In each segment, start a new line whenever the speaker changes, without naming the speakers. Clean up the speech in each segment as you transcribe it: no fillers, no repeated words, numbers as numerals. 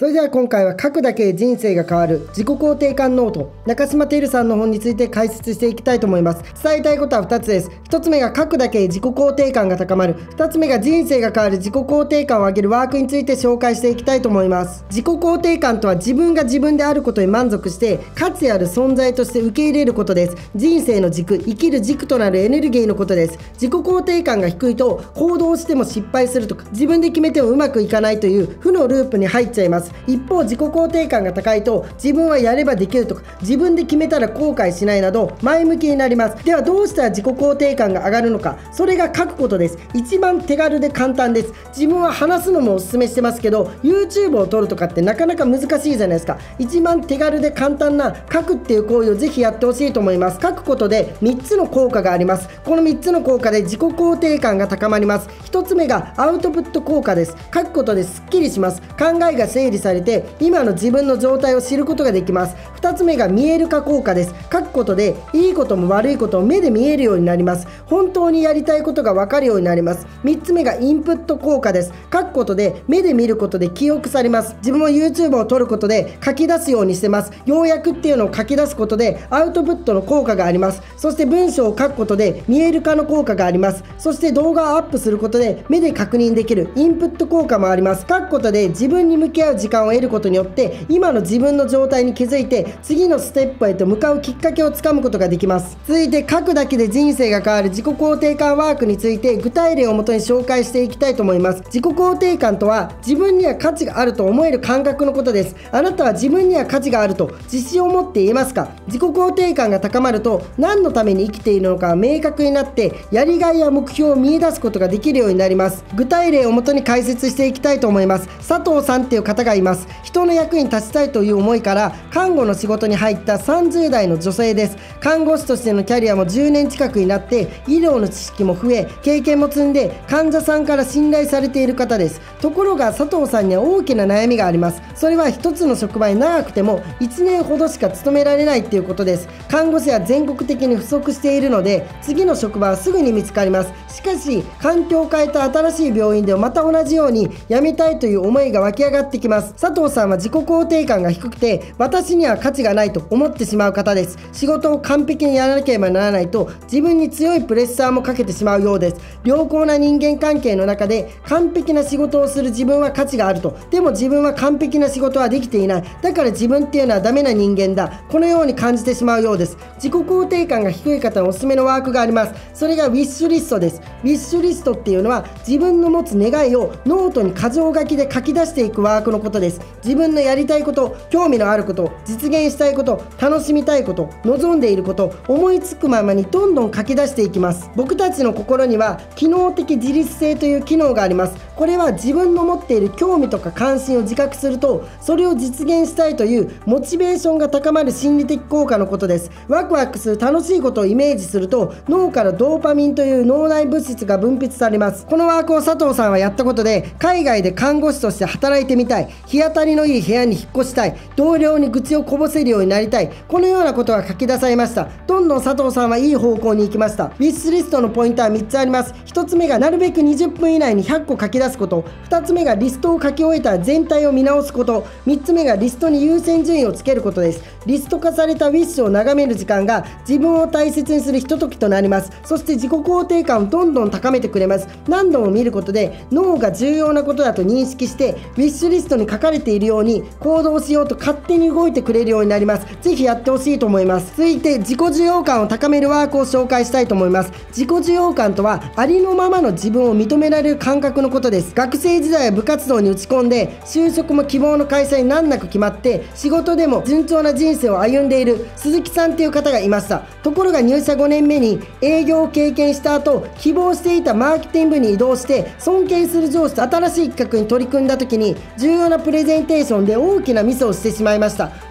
それでは今回は書くだけで人生が変わる自己肯定感ノート、中島てるさんの本について解説していきたいと思います。伝えたいことは2つです。1つ目が書くだけで自己肯定感が高まる。2つ目が人生が変わる自己肯定感を上げるワークについて紹介していきたいと思います。自己肯定感とは自分が自分であることに満足して価値ある存在として受け入れることです。人生の軸、生きる軸となるエネルギーのことです。自己肯定感が低いと行動しても失敗するとか、自分で決めてもうまくいかないという負のループに入っちゃいます。一方自己肯定感が高いと自分はやればできるとか、自分で決めたら後悔しないなど前向きになります。ではどうしたら自己肯定感が上がるのか。それが書くことです。一番手軽で簡単です。自分は話すのもおすすめしてますけど YouTube を撮るとかってなかなか難しいじゃないですか。一番手軽で簡単な書くっていう行為をぜひやってほしいと思います。書くことで3つの効果があります。この3つの効果で自己肯定感が高まります。1つ目がアウトプット効果です。書くことですっきりします。考えが整理されて今の自分の状態を知ることができます。2つ目が見える化効果です。書くことでいいことも悪いことも目で見えるようになります。本当にやりたいことが分かるようになります。3つ目がインプット効果です。書くことで目で見ることで記憶されます。自分も YouTube を撮ることで書き出すようにしてます。要約っていうのを書き出すことでアウトプットの効果があります。そして文章を書くことで見える化の効果があります。そして動画をアップすることで目で確認できるインプット効果もあります。書くことで自分に向き合う時間を得ることによって今の自分の状態に気づいて次のステップへと向かうきっかけをつかむことができます。続いて書くだけで人生が変わる自己肯定感ワークについて具体例をもとに紹介していきたいと思います。自己肯定感とは自分には価値があると思える感覚のことです。あなたは自分には価値があると自信を持って言えますか？自己肯定感が高まると何のために生きているのか明確になってやりがいや目標を見出すことができるようになります。具体例をもとに解説していきたいと思います。佐藤さんっていう方がいます。人の役に立ちたいという思いから看護の仕事に入った30代の女性です。看護師としてのキャリアも10年近くになって医療の知識も増え経験も積んで患者さんから信頼されている方です。ところが佐藤さんには大きな悩みがあります。それは一つの職場に長くても1年ほどしか勤められないっていうことです。看護師は全国的に不足しているので次の職場はすぐに見つかります。しかし環境を変えた新しい病院でもまた同じように辞めたいという思いが湧き上がってきます。佐藤さんは自己肯定感が低くて私には価値がないと思ってしまう方です。仕事を完璧にやらなければならないと自分に強いプレッシャーもかけてしまうようです。良好な人間関係の中で完璧な仕事をする自分は価値があると。でも自分は完璧な仕事はできていない。だから自分っていうのはダメな人間だ。このように感じてしまうようです。自己肯定感が低い方のおすすめのワークがあります。それがウィッシュリストです。ウィッシュリストっていうのは自分の持つ願いをノートに箇条書きで書き出していくワークのことです。自分のやりたいこと、興味のあること、実現したいこと、楽しみたいこと、望んでいること、思いつくままにどんどん書き出していきます。僕たちの心には機能的自律性という機能があります。これは自分の持っている興味とか関心を自覚するとそれを実現したいというモチベーションが高まる心理的効果のことです。ワクワクする楽しいことをイメージすると脳からドーパミンという脳内物質が分泌されます。このワークを佐藤さんはやったことで海外で看護師として働いてみたい、日当たりのいい部屋に引っ越したい、同僚に愚痴をこぼせるようになりたい、このようなことが書き出されました。どんどん佐藤さんはいい方向に行きました。ウィッシュリストのポイントは3つあります。1つ目がなるべく20分以内に100個書き出すこと、2つ目がリストを書き終えたら全体を見直すこと、3つ目がリストに優先順位をつけることです。リスト化されたウィッシュを眺める時間が自分を大切にするひとときとなります。そして自己肯定感をどんどん高めてくれます。何度も見ることで脳が重要なことだと認識してウィッシュリストに書かれているように行動しようと勝手に動いてくれるようになります。ぜひやってほしいと思います。続いて自己需要感を高めるワークを紹介したいと思います。自己需要感とはありのままの自分を認められる感覚のことです。学生時代は部活動に打ち込んで就職も希望の会社に難なく決まって仕事でも順調な人生を歩んでいる鈴木さんという方がいました。ところが入社5年目に営業を経験した後希望していたマーケティング部に移動して尊敬する上司と新しい企画に取り組んだ時に重要なプレゼンテーションで大きなミスをしてしまいました。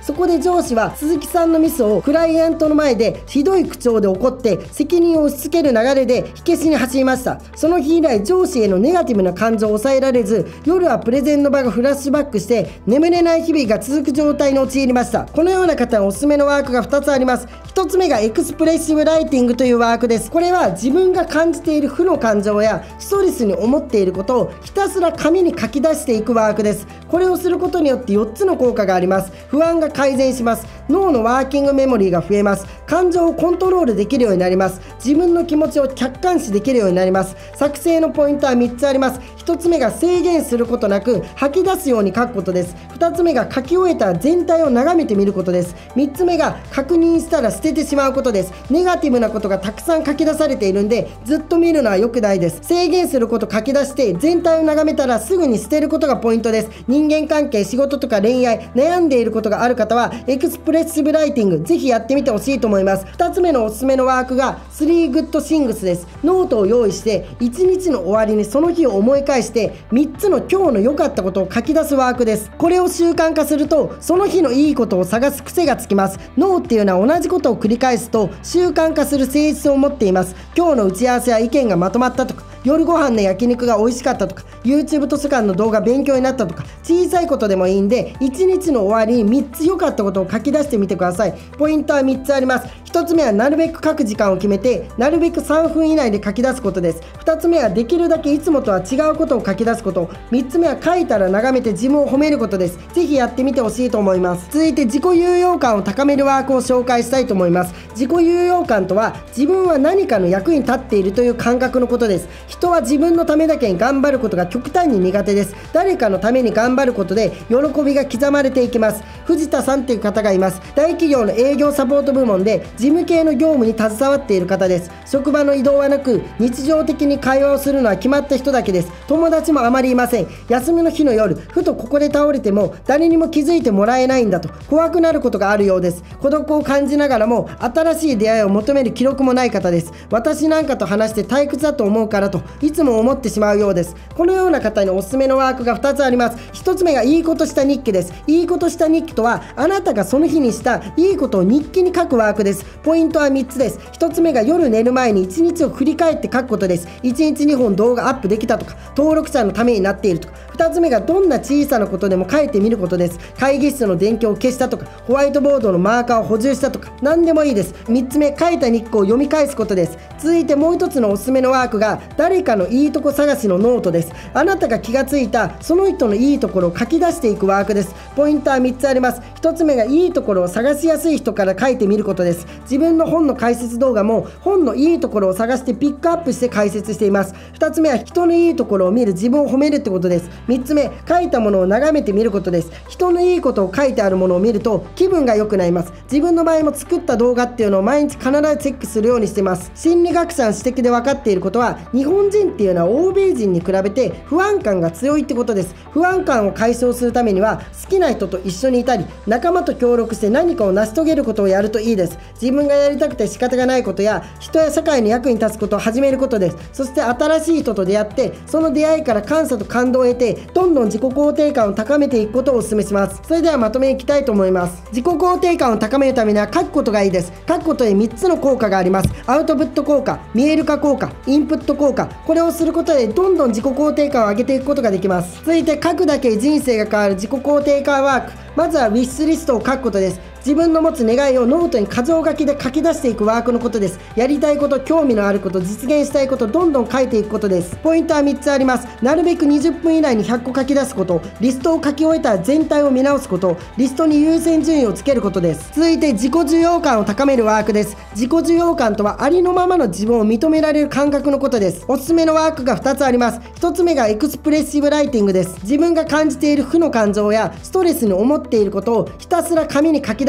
そこで上司は鈴木さんのミスをクライアントの前でひどい口調で怒って責任を押し付ける流れで火消しに走りました。その日以来上司へのネガティブな感情を抑えられず、夜はプレゼンの場がフラッシュバックして眠れない日々が続く状態に陥りました。このような方のおすすめのワークが2つあります。1つ目がエクスプレッシブライティングというワークです。これは自分が感じている負の感情やストレスに思っていることをひたすら紙に書き出していくワークです。これをすることによって4つの効果があります。不安が改善します。脳のワーキングメモリーが増えます。感情をコントロールできるようになります。自分の気持ちを客観視できるようになります。作成のポイントは3つあります。1つ目が制限することなく吐き出すように書くことです。2つ目が書き終えたら全体を眺めてみることです。3つ目が確認したら捨ててしまうことです。ネガティブなことがたくさん書き出されているんでずっと見るのは良くないです。制限すること書き出して全体を眺めたらすぐに捨てることがポイントです。人間関係、仕事とか恋愛、悩んでいることがある方はエクスプレッシブライティングぜひやってみてほしいと思います。2つ目のおすすめのワークが3 Good Things です。ノートを用意して1日の終わりにその日を思い返して3つの今日の良かったことを書き出すワークです。これを習慣化するとその日のいいことを探す癖がつきます。脳っていうのは同じことを繰り返すと習慣化する性質を持っています。今日の打ち合わせや意見がまとまったとか、夜ご飯の焼肉が美味しかったとか、 YouTube 図書館の動画勉強になったとか、小さいことでもいいんで1日の終わりに3つ良かったことを書き出してみてください。ポイントは3つあります。1つ目はなるべく書く時間を決めてなるべく3分以内で書き出すことです。2つ目はできるだけいつもとは違うことを書き出すこと。3つ目は書いたら眺めて自分を褒めることです。ぜひやってみてほしいと思います。続いて自己有用感を高めるワークを紹介したいと思います。自己有用感とは自分は何かの役に立っているという感覚のことです。人は自分のためだけに頑張ることが極端に苦手です。誰かのために頑張ることで喜びが刻まれていきます。藤田さんという方がいます。大企業の営業サポート部門で事務系の業務に携わっている方です。職場の移動はなく日常的に会話をするのは決まった人だけです。友達もあまりいません。休みの日の夜ふとここで倒れても誰にも気づいてもらえないんだと怖くなることがあるようです。孤独を感じながらも新しい出会いを求める気力もない方です。私なんかと話して退屈だと思うからといつも思ってしまうようです。このような方におすすめのワークが2つあります。1つ目がいいことした日記です。いいことした日記とはあなたがその日にしたいいことを日記に書くワークです。ポイントは3つです。1つ目が夜寝る前に1日を振り返って書くことです。1日2本動画アップできたとか、登録者のためになっているとか。2つ目がどんな小さなことでも書いてみることです。会議室の電気を消したとか、ホワイトボードのマーカーを補充したとか、何でもいいです。3つ目、書いた日記を読み返すことです。続いてもう1つのおすすめのワークが誰かのいいとこ探しのノートです。あなたが気がついたその人のいいところを書き出していくワークです。ポイントは3つあります。1つ目がいいところを探しやすい人から書いてみることです。自分の本の解説動画も本のいいところを探してピックアップして解説しています。2つ目は人のいいところを見る、自分を褒めるってことです。3つ目、書いたものを眺めてみることです。人のいいことを書いてあるものを見ると気分が良くなります。自分の場合も作った動画っていうのを毎日必ずチェックするようにしています。心理学者の指摘で分かっていることは、日本人っていうのは欧米人に比べて不安感が強いってことです。不安感を解消するためには好きな人と一緒にいたり仲間と協力して何かを成し遂げることをやるといいです。自分がやりたくて仕方がないことや人や社会の役に立つことを始めることです。そして新しい人と出会ってその出会いから感謝と感動を得てどんどん自己肯定感を高めていくことをお勧めします。それではまとめいきたいと思います。自己肯定感を高めるためには書くことがいいです。書くことで3つの効果があります。アウトプット効果、見える化効果、インプット効果。これをすることでどんどん自己肯定感を上げていくことができます。続いて書くだけで人生が変わる自己肯定感ワーク。まずはウィッシュリストを書くことです。自分の持つ願いをノートに箇条書きで書き出していくワークのことです。やりたいこと、興味のあること、実現したいこと、どんどん書いていくことです。ポイントは3つあります。なるべく20分以内に100個書き出すこと、リストを書き終えたら全体を見直すこと、リストに優先順位をつけることです。続いて自己需要感を高めるワークです。自己需要感とはありのままの自分を認められる感覚のことです。おすすめのワークが2つあります。1つ目がエクスプレッシブライティングです。自分が感じている負の感情やストレスに思っていることをひたすら紙に書き出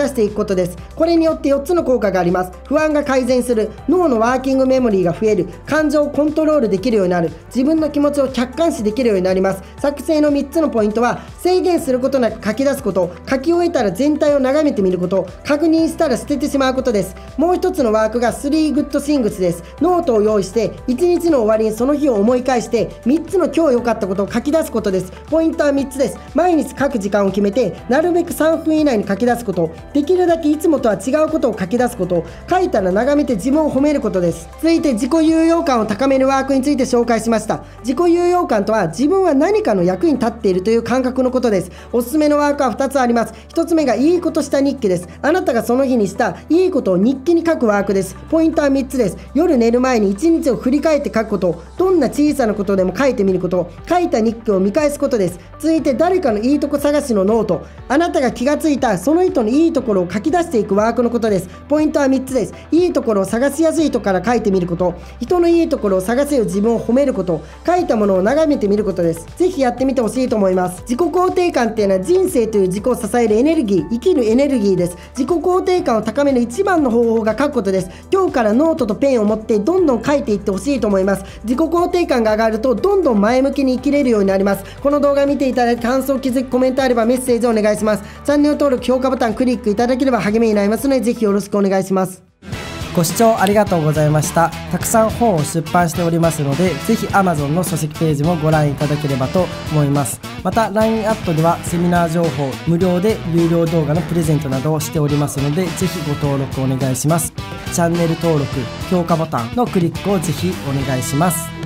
出していくことです。これによって4つの効果があります。不安が改善する、脳のワーキングメモリーが増える、感情をコントロールできるようになる、自分の気持ちを客観視できるようになります。作成の3つのポイントは、制限することなく書き出すこと、書き終えたら全体を眺めてみること、確認したら捨ててしまうことです。もう一つのワークが3 Good Things です。ノートを用意して1日の終わりにその日を思い返して3つの今日良かったことを書き出すことです。ポイントは3つです。毎日書く時間を決めてなるべく3分以内に書き出すこと、できるだけいつもとは違うことを書き出すこと、書いたら眺めて自分を褒めることです。続いて自己有用感を高めるワークについて紹介しました。自己有用感とは自分は何かの役に立っているという感覚のことです。おすすめのワークは2つあります。1つ目がいいことした日記です。あなたがその日にしたいいことを日記に書くワークです。ポイントは3つです。夜寝る前に1日を振り返って書くこと、どんな小さなことでも書いてみること、書いた日記を見返すことです。続いて誰かのいいとこ探しのノート、あなたが気がついたその人のいいところを書き出していくワークのことです。ポイントは3つです。いいところを探しやすい人から書いてみること、人のいいところを探せる自分を褒めること、書いたものを眺めてみることです。ぜひやってみてほしいと思います。自己肯定感っていうのは人生という自己を支えるエネルギー、生きるエネルギーです。自己肯定感を高める一番の方法が書くことです。今日からノートとペンを持ってどんどん書いていってほしいと思います。自己肯定感が上がるとどんどん前向きに生きれるようになります。この動画見ていただいて感想、気づき、コメントあればメッセージをお願いします。チャンネル登録、評価ボタンクリックいただければ励みになりますので、ぜひよろしくお願いします。ご視聴ありがとうございました。たくさん本を出版しておりますので、ぜひ Amazon の書籍ページもご覧いただければと思います。また LINE アットではセミナー情報、無料で有料動画のプレゼントなどをしておりますので、ぜひご登録お願いします。チャンネル登録、評価ボタンのクリックをぜひお願いします。